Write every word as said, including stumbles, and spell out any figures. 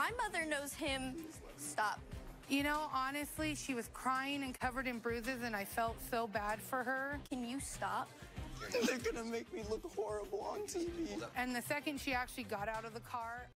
My mother knows him. Stop. You know, honestly, she was crying and covered in bruises, and I felt so bad for her. Can you stop? They're gonna make me look horrible on T V. And the second she actually got out of the car,